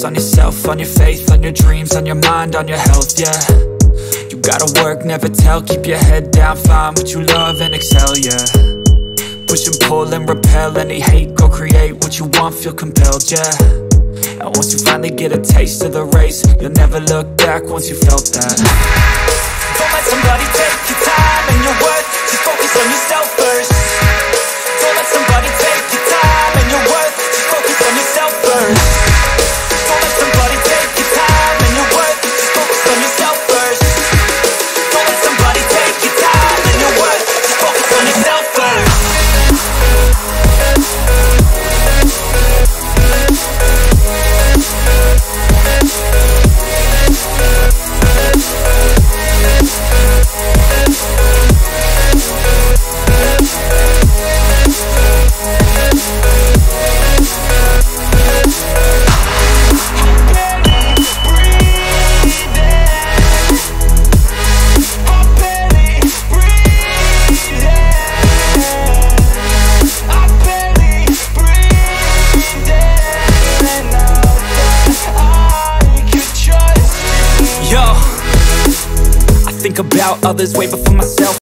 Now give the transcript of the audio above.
focus on yourself, on your faith, on your dreams, on your mind, on your health, yeah. You gotta work, never tell, keep your head down, find what you love and excel, yeah. Push and pull and repel any hate, go create what you want, feel compelled, yeah. And once you finally get a taste of the race, you'll never look back once you felt that. Don't let somebody take your time and your worth, just focus on yourself first. Don't let somebody take your time and your worth, just focus on yourself first. Don't let somebody take your time and your worth, just focus on yourself first. Don't let somebody take your time and your worth, just focus on yourself first. Think about others way before myself.